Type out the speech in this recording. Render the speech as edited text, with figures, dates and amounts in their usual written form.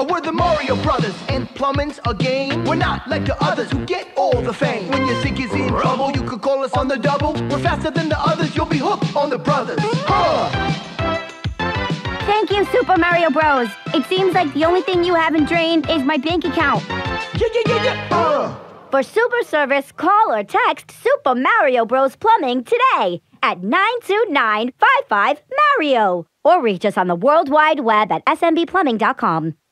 We're the Mario Brothers, and plumbing's a game. We're not like the others who get all the fame. When your sink is in trouble, you could call us on the double. We're faster than the others, you'll be hooked on the brothers. Thank you, Super Mario Bros. It seems like the only thing you haven't drained is my bank account. Yeah. For super service, call or text Super Mario Bros. Plumbing today at 92955-MARIO. Or reach us on the World Wide Web at smbplumbing.com.